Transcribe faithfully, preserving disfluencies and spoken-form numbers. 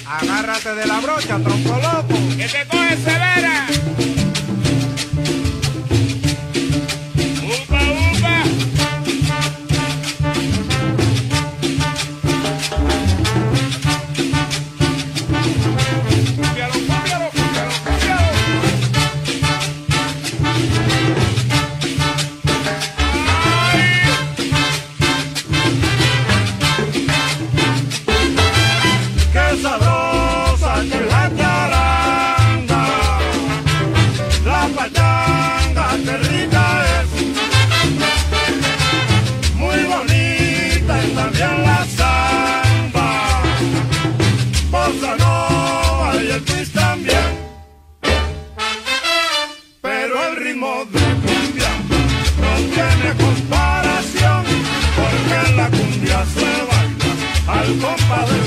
Agárrate de la brocha, tronco loco. Que te coge severa. Upa, upa. Cúmpialo, cúmpialo, cúmpialo, cúmpialo. Qué sabrosa que es la charanga, la pachanga, qué rica es, muy bonita y también la samba, bossa nova y el twist también, pero el ritmo de cumbia no tiene comparación, porque la cumbia se baila al compás de